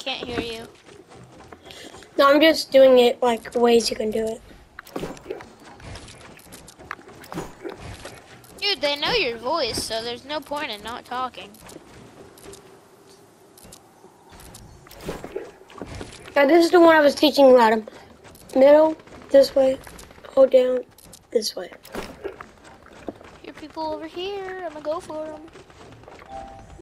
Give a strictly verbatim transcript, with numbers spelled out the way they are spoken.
can't hear you. No, I'm just doing it like ways you can do it. Dude, they know your voice, so there's no point in not talking. Yeah, this is the one I was teaching Adam. Middle, this way. Hold down, this way. Here, people over here. I'm gonna go for them.